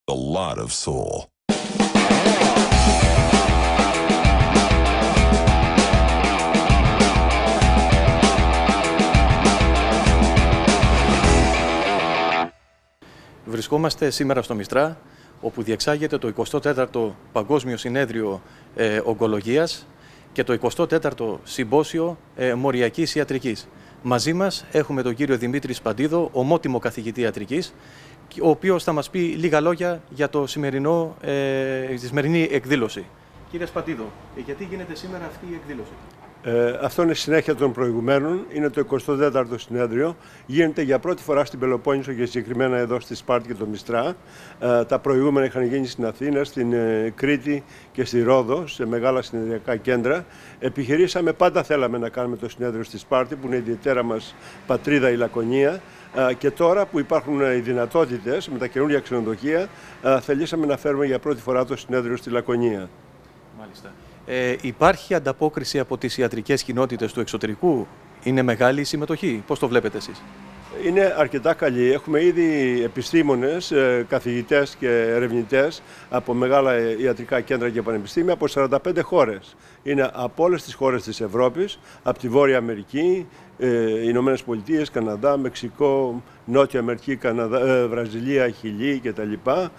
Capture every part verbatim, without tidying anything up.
a lot of soul. Βρισκόμαστε σήμερα στο Μιστρά, όπου διεξάγεται το εικοστό τέταρτο Παγκόσμιο Συνέδριο ε, Ογκολογίας και το εικοστό τέταρτο Συμπόσιο ε, Μοριακής Ιατρικής. Μαζί μας έχουμε τον κύριο Δημήτρη Σπαντίδο, ομότιμο καθηγητή ιατρικής, ο οποίος θα μας πει λίγα λόγια για το σημερινό, ε, τη σημερινή εκδήλωση. Κύριε Σπαντίδο, γιατί γίνεται σήμερα αυτή η εκδήλωση? Ε, αυτό είναι συνέχεια των προηγουμένων. Είναι το εικοστό τέταρτο συνέδριο. Γίνεται για πρώτη φορά στην Πελοπόννησο και συγκεκριμένα εδώ στη Σπάρτη και το Μιστρά. Ε, τα προηγούμενα είχαν γίνει στην Αθήνα, στην ε, Κρήτη και στη Ρόδο, σε μεγάλα συνεδριακά κέντρα. Επιχειρήσαμε, πάντα θέλαμε να κάνουμε το συνέδριο στη Σπάρτη, που είναι η ιδιαίτερα μας πατρίδα η Λακωνία. Ε, και τώρα που υπάρχουν οι δυνατότητες με τα καινούργια ξενοδοχεία, ε, θελήσαμε να φέρουμε για πρώτη φορά το συνέδριο στη Λακωνία. Μάλιστα. Ε, υπάρχει ανταπόκριση από τις ιατρικές κοινότητες του εξωτερικού? Είναι μεγάλη η συμμετοχή? Πώς το βλέπετε εσείς? Είναι αρκετά καλή. Έχουμε ήδη επιστήμονες, καθηγητές και ερευνητές από μεγάλα ιατρικά κέντρα και πανεπιστήμια από σαράντα πέντε χώρες. Είναι από όλες τις χώρες της Ευρώπης, από τη Βόρεια Αμερική, ε, Ηνωμένες Πολιτείες, Καναδά, Μεξικό, Νότια Αμερική, Καναδά, ε, Βραζιλία, Χιλή κτλ.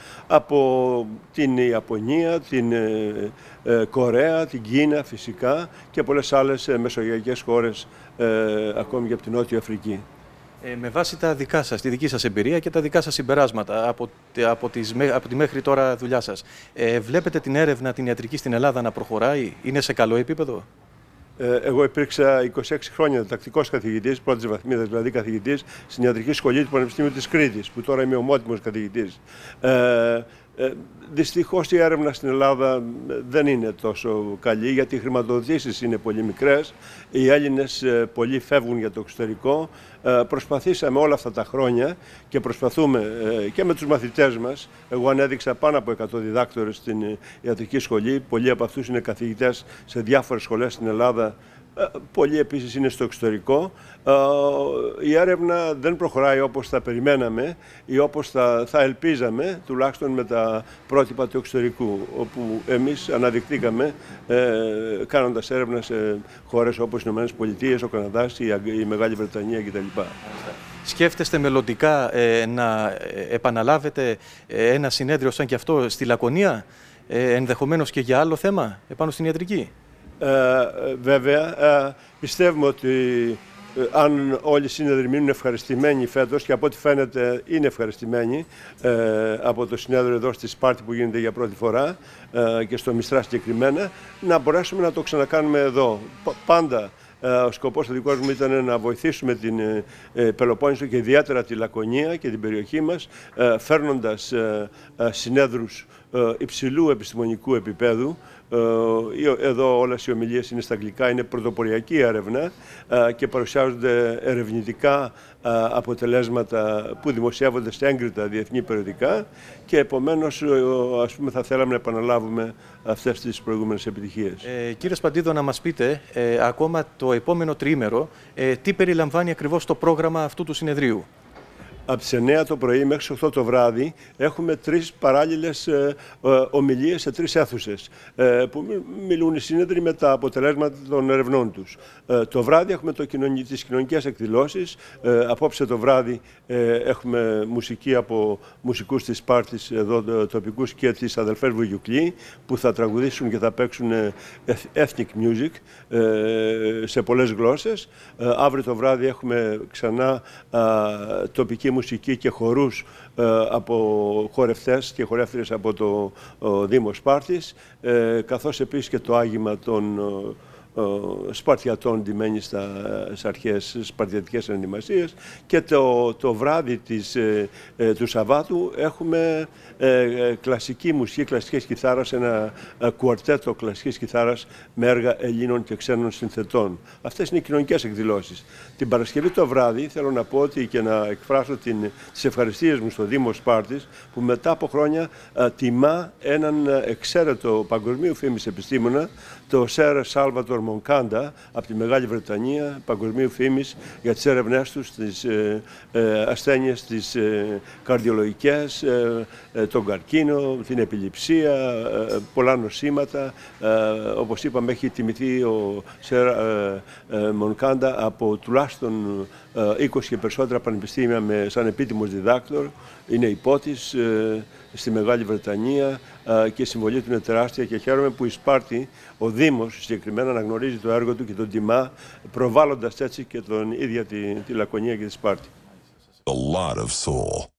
Από την Ιαπωνία, την ε, ε, Κορέα, την Κίνα φυσικά και πολλές άλλες ε, μεσογειακές χώρες, ε, ακόμη και από την Νότια Αφρική. Ε, με βάση τα δικά σας, τη δική σας εμπειρία και τα δικά σας συμπεράσματα από, από, τις, από τη μέχρι τώρα δουλειά σας, ε, βλέπετε την έρευνα την ιατρική στην Ελλάδα να προχωράει? Είναι σε καλό επίπεδο? Ε, εγώ υπήρξα είκοσι έξι χρόνια τακτικός καθηγητής, πρώτης βαθμίδας δηλαδή καθηγητής, στην Ιατρική Σχολή του Πανεπιστήμιου της Κρήτης, που τώρα είμαι ομότιμος καθηγητής. Ε, Ε, δυστυχώς η έρευνα στην Ελλάδα δεν είναι τόσο καλή, γιατί οι χρηματοδοτήσεις είναι πολύ μικρές. Οι Έλληνες ε, πολλοί φεύγουν για το εξωτερικό. Ε, προσπαθήσαμε όλα αυτά τα χρόνια και προσπαθούμε ε, και με τους μαθητές μας. Εγώ ανέδειξα πάνω από εκατό διδάκτορες στην ε, ιατρική σχολή. Πολλοί από αυτούς είναι καθηγητές σε διάφορες σχολές στην Ελλάδα. Πολλοί επίσης είναι στο εξωτερικό. Η έρευνα δεν προχωράει όπως θα περιμέναμε ή όπως θα, θα ελπίζαμε, τουλάχιστον με τα πρότυπα του εξωτερικού, όπου εμείς αναδειχθήκαμε ε, κάνοντας έρευνα σε χώρες όπως οι Ηνωμένες Πολιτείες, ο Καναδάς, η, η Μεγάλη Βρετανία κτλ. Σκέφτεστε μελλοντικά ε, να επαναλάβετε ένα συνέδριο σαν και αυτό στη Λακωνία, ε, ενδεχομένως και για άλλο θέμα επάνω στην ιατρική? Ε, βέβαια, ε, πιστεύουμε ότι ε, αν όλοι οι σύνεδροι μείνουν ευχαριστημένοι φέτος, και από ό,τι φαίνεται είναι ευχαριστημένοι ε, από το συνέδριο εδώ στη Σπάρτη που γίνεται για πρώτη φορά ε, και στο Μιστρά συγκεκριμένα, να μπορέσουμε να το ξανακάνουμε εδώ. Πάντα ο σκοπός ο δικός μου ήταν να βοηθήσουμε την ε, Πελοπόννησο και ιδιαίτερα τη Λακωνία και την περιοχή μας, ε, φέρνοντας ε, ε, συνέδρους ε, υψηλού επιστημονικού επίπεδου. Εδώ όλες οι ομιλίες είναι στα αγγλικά, είναι πρωτοποριακή έρευνα και παρουσιάζονται ερευνητικά αποτελέσματα που δημοσιεύονται σε έγκριτα διεθνή περιοδικά και επομένως ας πούμε, θα θέλαμε να επαναλάβουμε αυτές τις προηγούμενες επιτυχίες. Ε, κύριε Σπαντίδο, να μας πείτε ε, ακόμα το επόμενο τριήμερο ε, τι περιλαμβάνει ακριβώς το πρόγραμμα αυτού του συνεδρίου? Από τις εννιά το πρωί μέχρι τις οκτώ το βράδυ έχουμε τρεις παράλληλες ε, ε, ομιλίες σε τρεις αίθουσες ε, που μιλούν οι σύνεδροι με τα αποτελέσματα των ερευνών τους. Ε, το βράδυ έχουμε το κοινωνι... τις κοινωνικές εκδηλώσεις. Ε, απόψε το βράδυ ε, έχουμε μουσική από μουσικούς της Σπάρτης εδώ τοπικούς και τις αδελφές Βουγιουκλή που θα τραγουδήσουν και θα παίξουν ε, ethnic music ε, σε πολλές γλώσσες. Ε, αύριο το βράδυ έχουμε ξανά ε, τοπική μουσική και χορούς ε, από χορευτές και χορεύτριες από το ο, Δήμο Σπάρτης, ε, καθώς επίσης και το άγημα των ο, ο, Σπαρτιατών ντυμένοι στα αρχές σπαρτιατικές ενημασίες και το, το βράδυ της, ε, ε, του Σαββάτου έχουμε ε, ε, κλασική μουσική, κλασικής κιθάρας, ένα ε, κουαρτέτο κλασικής κιθάρας με έργα Ελλήνων και ξένων συνθετών. Αυτές είναι οι κοινωνικές εκδηλώσεις. Την Παρασκευή το βράδυ θέλω να πω ότι και να εκφράσω την, τις ευχαριστίες μου στο Δήμο Σπάρτης που μετά από χρόνια α, τιμά έναν εξαίρετο παγκοσμίου φήμης επιστήμονα, το Σερ Σάλβατορ Μονκάντα από τη Μεγάλη Βρετανία, παγκοσμίου φήμης για τις έρευνές τους στις ε, ε, ασθένειες τις ε, καρδιολογικές, ε, ε, τον καρκίνο, την επιληψία, ε, πολλά νοσήματα. Ε, όπως είπαμε, έχει τιμηθεί ο Σερ ε, ε, Μονκάντα από τουλάχιστον ε, είκοσι και περισσότερα πανεπιστήμια με, σαν επίτιμος διδάκτορ. Είναι υπότης ε, στη Μεγάλη Βρετανία ε, και η συμβολή του είναι τεράστια και χαίρομαι που η Σπάρτη, ο Δήμος συγκεκριμένα, αναγνωρίζει το έργο του και τον τιμά, προβάλλοντας έτσι και τον ίδια τη, τη Λακωνία και τη Σπάρτη. A lot of soul.